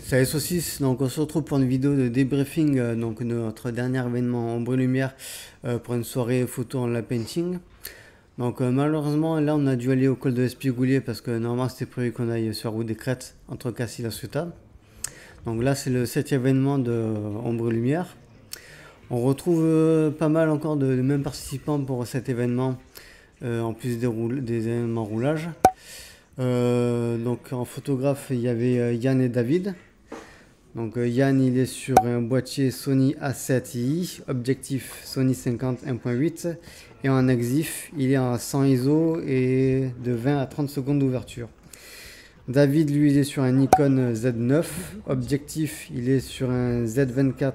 Salut Saucisse, donc on se retrouve pour une vidéo de débriefing donc de notre dernier événement Ombre et Lumière pour une soirée photo en live painting. Donc malheureusement là on a dû aller au col de l'Espigoulier parce que normalement c'était prévu qu'on aille sur la route des Crêtes entre Cassis et La Ciotat. Donc là c'est le 7e événement de Ombre et Lumière. On retrouve pas mal encore de mêmes participants pour cet événement en plus des événements roulage. Donc en photographe il y avait Yann et David. Donc Yann il est sur un boîtier Sony A7i, objectif Sony 50 1.8 et en exif il est en 100 ISO et de 20 à 30 secondes d'ouverture. David lui il est sur un Nikon Z9, objectif il est sur un Z24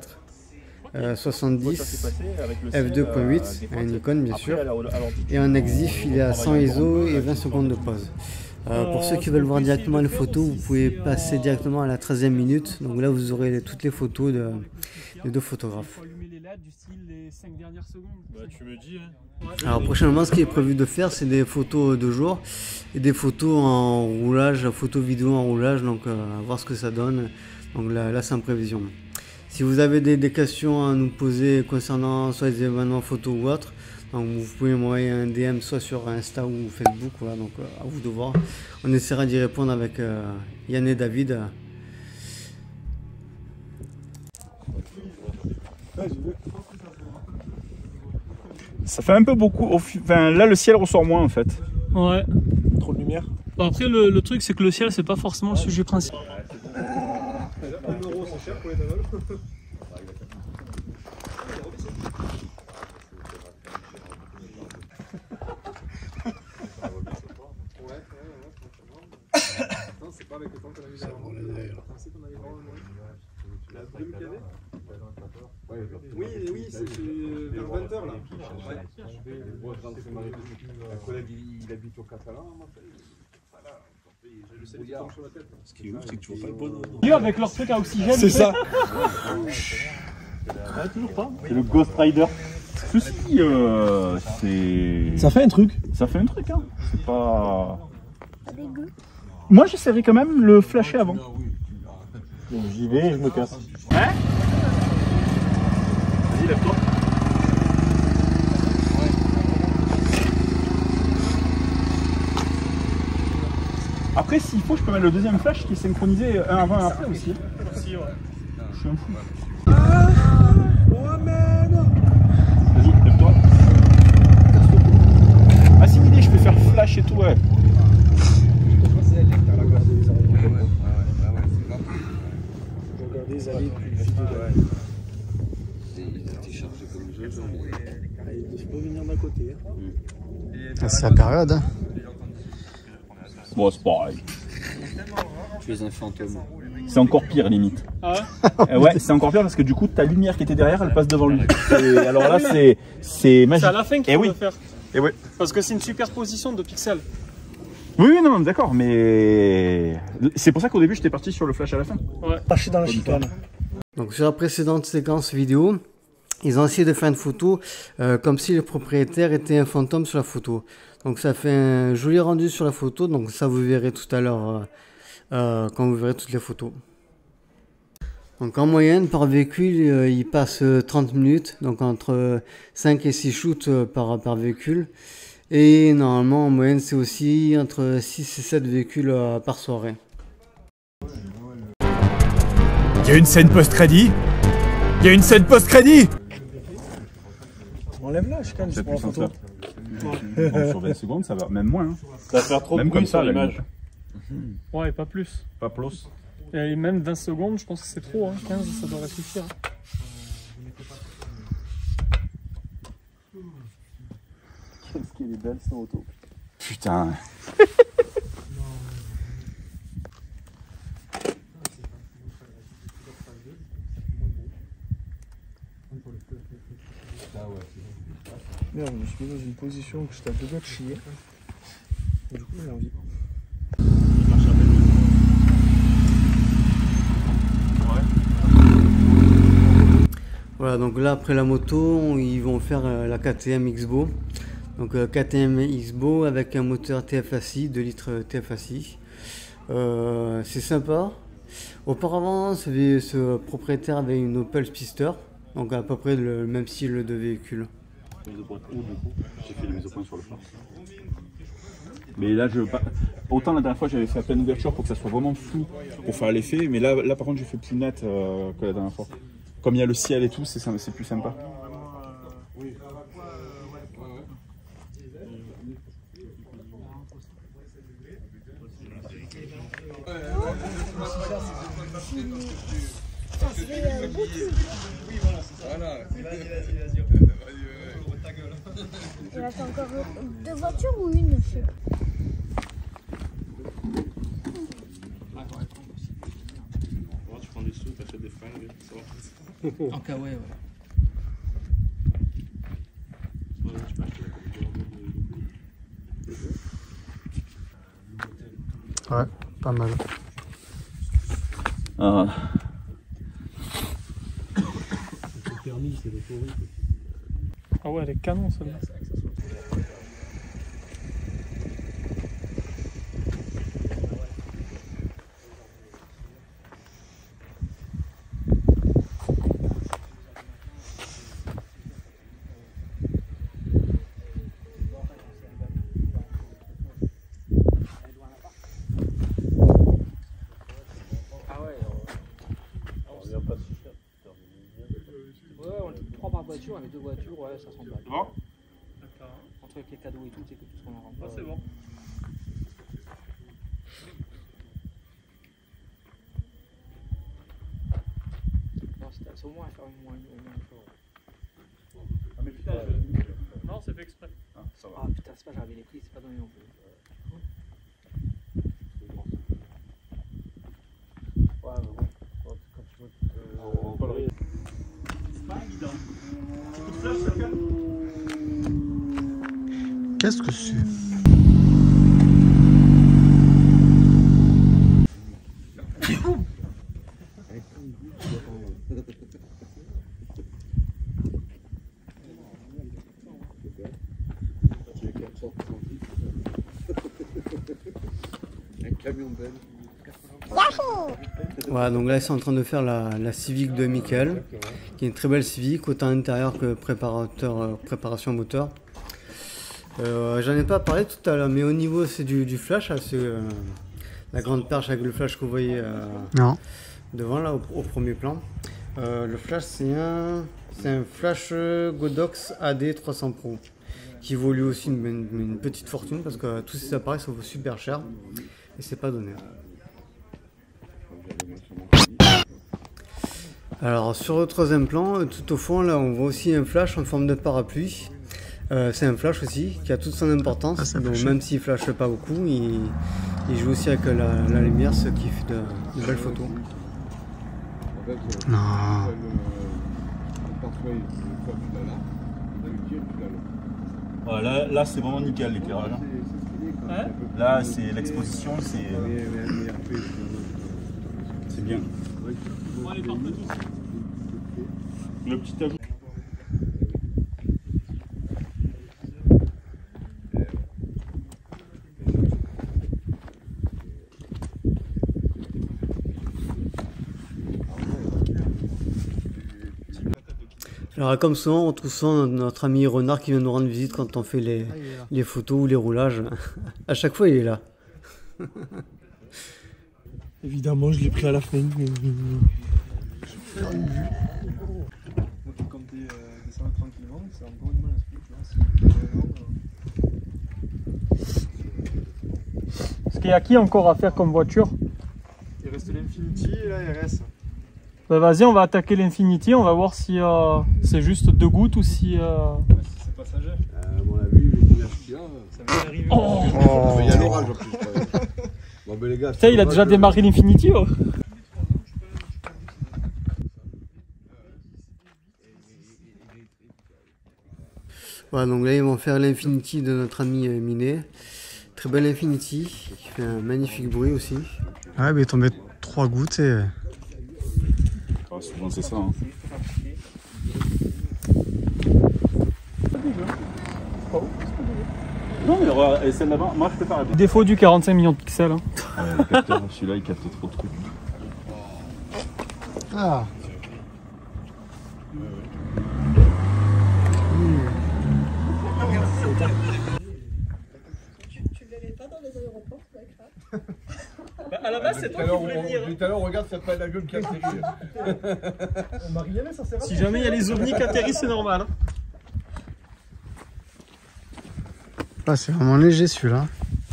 70 f2.8, un Nikon bien sûr, et en exif il est à 100 ISO et 20 secondes de pause. Pour ceux qui veulent voir directement les photos, vous pouvez passer directement à la 13e minute. Donc là, vous aurez toutes les photos des deux photographes. Alors prochainement, ce qui est prévu de faire, c'est des photos de jour et des photos en roulage, photos vidéo en roulage. Donc à voir ce que ça donne. Donc là c'est en prévision. Si vous avez des questions à nous poser concernant soit les événements photos ou autres, donc vous pouvez m'envoyer un DM soit sur Insta ou Facebook, voilà, donc à vous de voir. On essaiera d'y répondre avec Yann et David. Ça fait un peu beaucoup, enfin là le ciel ressort moins en fait. Ouais. Trop de lumière. Bon, après le truc c'est que le ciel c'est pas forcément le sujet principal. 1 euro c'est cher pour les l'éthanol. Non, c'est pas avec le temps qu'on a mis avant. Je pensais qu'on allait voir la brume qu'il y avait. Oui, c'est vers 20h là. Un collègue il habite au Catalan. Ce qui est ouf, c'est que tu vois pas le bonhomme. Avec leur truc à oxygène. C'est ça. Toujours pas. C'est le Ghost Rider. Ceci, c'est... Ça fait un truc. Ça fait un truc, hein. C'est pas... Moi j'essaierai quand même le flasher avant. J'y vais et je me casse. Hein? Vas-y, lève-toi. Après, s'il faut, je peux mettre le deuxième flash qui est synchronisé un avant et un après aussi. Je suis un fou. Vas-y, lève-toi. Ah, c'est une idée, je peux faire flash et tout, ouais. Des allées plus vite. Il faut venir d'un côté. C'est la période. Hein. Bon, c'est pareil. Tu es un fantôme. C'est encore pire, limite. Ah ouais? Ouais, c'est encore pire parce que du coup, ta lumière qui était derrière, elle passe devant lui. Et alors là, c'est magique. C'est à la fin qu'il faut le faire. Et oui. Parce que c'est une superposition de pixels. Oui, non, d'accord, mais c'est pour ça qu'au début, j'étais parti sur le flash à la fin. Ouais. Tâché dans la chicane. Donc sur la précédente séquence vidéo, ils ont essayé de faire une photo comme si le propriétaire était un fantôme sur la photo. Donc ça fait un joli rendu sur la photo, donc ça vous verrez tout à l'heure quand vous verrez toutes les photos. Donc en moyenne par véhicule il passe 30 minutes, donc entre 5 et 6 shoots par véhicule. Et normalement en moyenne c'est aussi entre 6 et 7 véhicules par soirée. Il y a une scène post-crédit. Il y a une scène post-crédit. Enlève la chicane, c'est pour la photo. Sur 20 secondes, ça va même moins. Hein. Ça va faire trop même de bruit comme ça, sur l'image. Ouais, pas plus. Pas plus. Et même 20 secondes, je pense que c'est trop. Hein. 15, ça devrait suffire. Qu'est-ce qu'elle est belle cette auto. Putain. Merde, je me suis mis dans une position où j'étais à deux doigts de chier. Et du coup, j'ai envie. Voilà, donc là après la moto, ils vont faire la KTM X-Bow. Donc KTM X-Bow avec un moteur TFSI, 2 litres TFSI. C'est sympa. Auparavant, ce propriétaire avait une Opel Spister, donc à peu près le même style de véhicule. Mise au point haut, du coup. J'ai fait les mises au point sur le phare. Mais là, autant la dernière fois, j'avais fait à pleine ouverture pour que ça soit vraiment flou pour faire l'effet. Mais là, par contre, j'ai fait plus net que la dernière fois. Comme il y a le ciel et tout, c'est plus sympa. Ça fait beaucoup. Voilà. Il reste encore 2 voitures ou une, je sais pas. Tu prends des sous, t'achètes des fringues, ça va. En cas, ouais. Tu peux acheter la Ouais, pas mal. Ah ouais, elle est canon celle-là. Voiture, avec 2 voitures, ouais, ça s'en bat. C'est bon? Entre les cadeaux et tout, c'est que tout ce qu'on a rentré. Ah, c'est bon. Non, c'est au moins à faire au moins une fois. Ah, mais putain, Non, c'est fait exprès. ah, ça va. Ah putain, c'est pas grave, les prix, c'est pas donné non plus. Ouais, mais bon, quand tu veux. C'est pas évident. Coup de flash, chacun. Qu'est-ce que c'est? Un camion belle. Voilà, donc là ils sont en train de faire la Civic de Michael, qui est une très belle Civic, autant intérieur que préparation moteur. J'en ai pas parlé tout à l'heure, mais au niveau c'est du flash, c'est la grande perche avec le flash que vous voyez devant là au premier plan. Le flash c'est un flash Godox AD 300 Pro qui vaut lui aussi une petite fortune parce que tous ces appareils ça vaut super cher et c'est pas donné. Alors sur le troisième plan, tout au fond là on voit aussi un flash en forme de parapluie. C'est un flash aussi qui a toute son importance, donc même s'il flash pas beaucoup, il joue aussi avec la lumière, ce qui fait de belles photos. Non. Là c'est vraiment nickel l'éclairage. Ouais. Là c'est l'exposition, c'est bien. On va les porter tous. Le petit ajout. Alors comme souvent, on retrouve souvent notre ami Renard qui vient nous rendre visite quand on fait les photos ou les roulages. À chaque fois il est là. Évidemment, je l'ai pris à la fin. Comme tu descends tranquillement, c'est encore une bonne aspect. Parce qu'il y a qui encore à faire comme voiture? Il reste l'Infinity et la RS. Bah vas-y, on va attaquer l'Infinity, on va voir si c'est juste 2 gouttes ou si... Si c'est passager. À mon avis, le nuage qu'il y a, Ça va arriver. il y a l'orage en plus. Bon, ben les gars, Putain, il a déjà démarré l'Infinity, oh. Voilà, donc là ils vont faire l'Infinity de notre ami Minet. Très belle Infinity, qui fait un magnifique bruit aussi. Ouais, mais il est tombé 3 gouttes et... Ah, souvent c'est ça. Hein. Non mais regarde, celle là-bas, moi je peux faire la Défaut du 45 millions de pixels. Hein. le capteur, celui-là il capte trop de trucs. Ah. Tu verrais pas dans les aéroports avec ça? Bah, à la base, c'est toi qui voulais venir. Tout à l'heure, on regarde, ça pas l'avion qui atterrit. On m'a rien, ça sert à Si jamais il y a les ovnis qui atterrissent, c'est normal. Hein. Ah, c'est vraiment léger celui-là.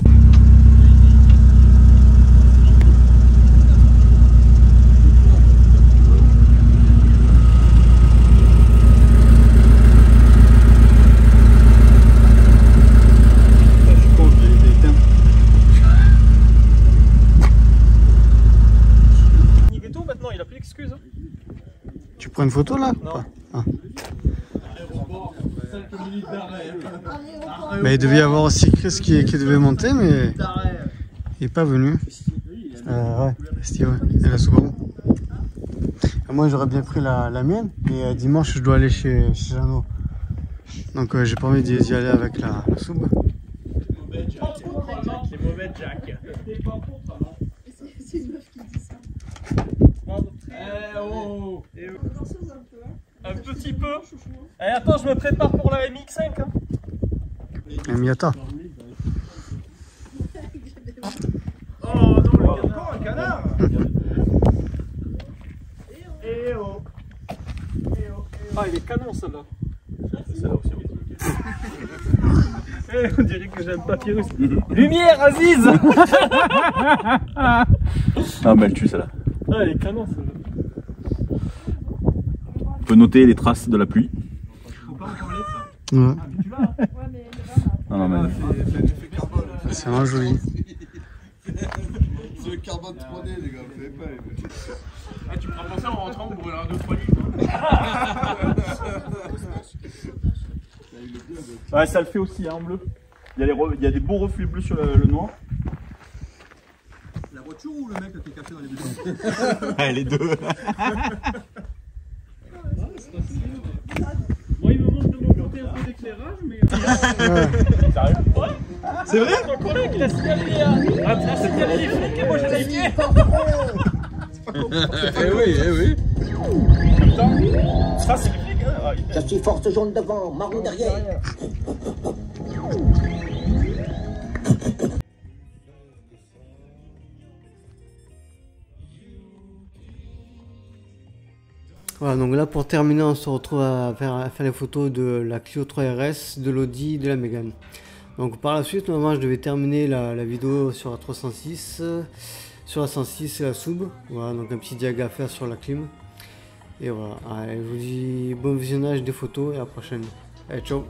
Maintenant, il a plus d'excuses. Tu prends une photo là? Non. Ah. Mais il devait y avoir aussi Chris qui devait monter, mais il n'est pas venu. Ouais, Steve, ouais. Et la Subaru. Moi j'aurais bien pris la mienne, mais dimanche je dois aller chez Jeannot. Donc j'ai pas envie d'y aller avec la Sub. C'est mauvais Jack. C'est une meuf qui dit ça. Un petit peu. Eh, attends, je me prépare pour la MX5. Hein. Et Miata. Oh non, le encore un canard. Eh oh. Ah, il est canon celle-là. Eh, on dirait que j'aime Papyrus. Lumière, Aziz. Ah, mais elle tue celle-là. Ah, elle est canon celle-là. On peut noter les traces de la pluie. Ouais. Ah non, mais... C'est vraiment joli. C'est le carbone 3D, les gars, vous savez pas. Ah, tu me feras penser en rentrant pour ouvrir un 2-3 livres. Ouais, ça le fait aussi, hein, en bleu. Il y a des beaux reflets bleus sur le noir. La voiture ou le mec qui est caché dans les deux? Ah, les deux. Moi, il me manque de mon côté un peu d'éclairage, mais. Sérieux? C'est vrai? Ton collègue, il a signalé à. Ah, putain, c'est signalé les flics et moi j'ai liké. Eh oui, eh oui. Putain, ça c'est les flics, hein? Je suis force jaune devant, marron derrière. Voilà, donc là pour terminer, on se retrouve à faire les photos de la Clio 3 RS, de l'Audi, de la Mégane. Donc par la suite, normalement je devais terminer la vidéo sur la 306, sur la 106 et la Sub. Voilà, donc un petit diag à faire sur la clim. Et voilà, allez, je vous dis bon visionnage des photos et à la prochaine. Allez, ciao.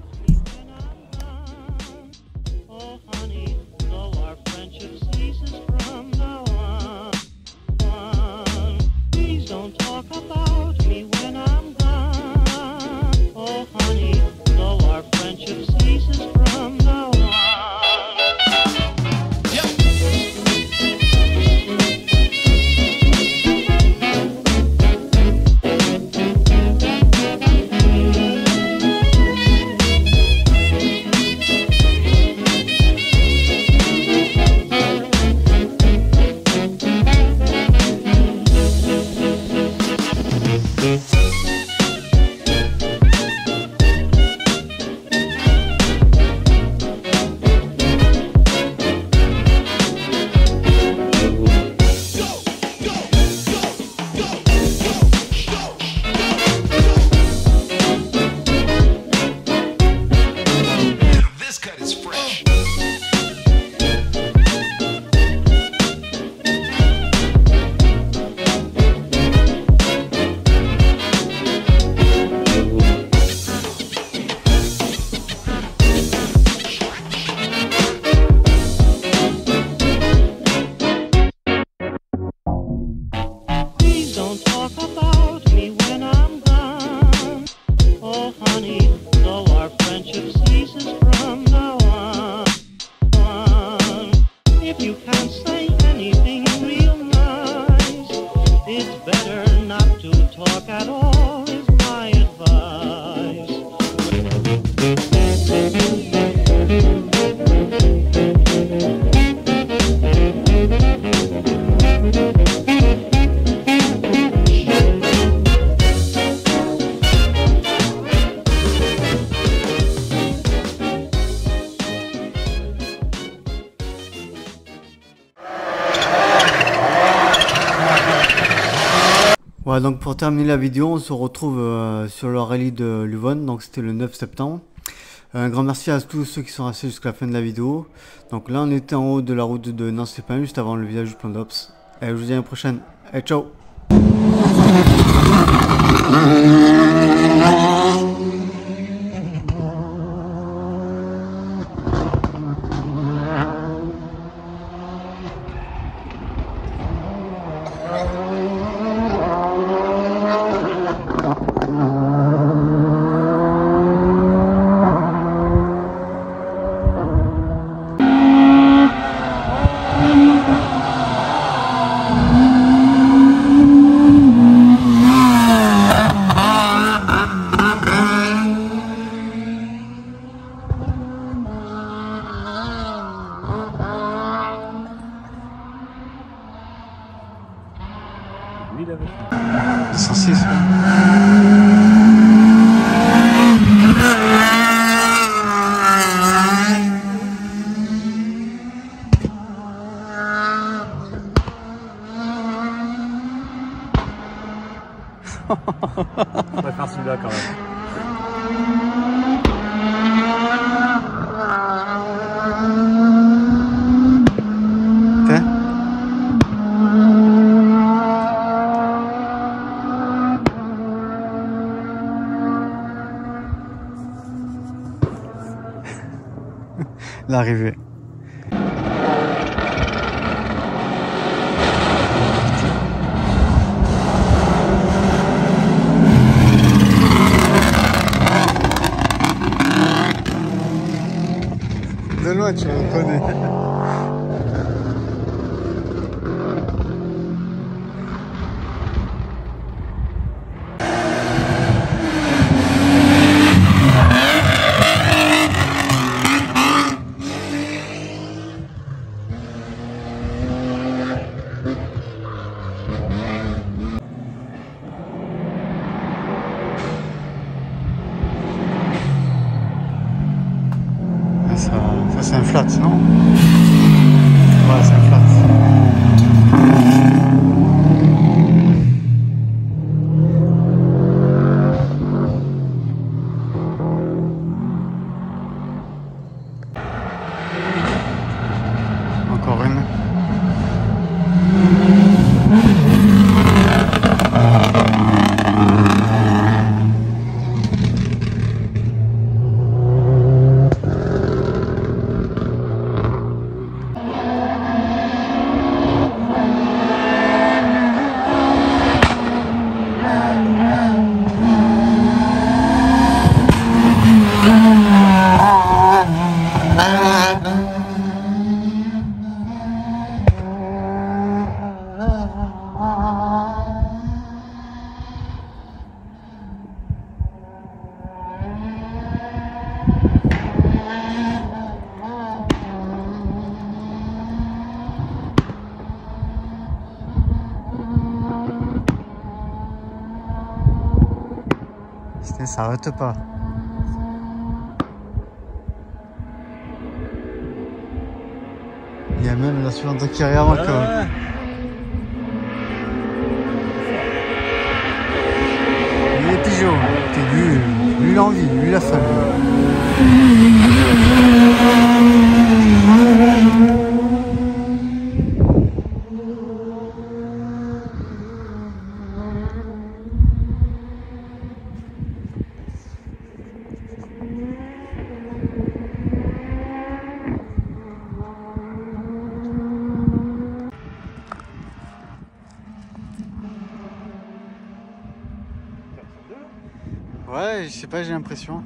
Voilà, donc pour terminer la vidéo, on se retrouve sur le rallye de Leuven, donc c'était le 9 septembre. Un grand merci à tous ceux qui sont restés jusqu'à la fin de la vidéo. Donc là on était en haut de la route de Nancy-Pin, juste avant le village du Plan d'Ops. Et je vous dis à la prochaine. Et ciao. Lui, il avait 106. On va faire celui-là quand même. L'arrivée. De loin, tu le connais. Ça c'est un flat, non? Ouais, c'est un flat. Encore une. Ça s'arrête pas. Il y a même la suivante qui arrive encore. Il est pigeon. T'es lui l'envie, lui la faim. Ouais, je sais pas, j'ai l'impression.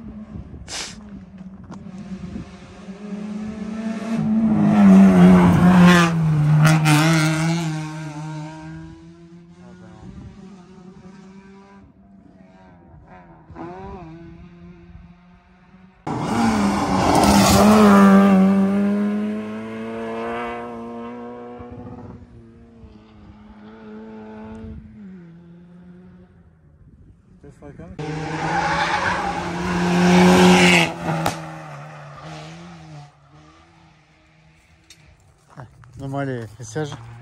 Donne-moi les sièges.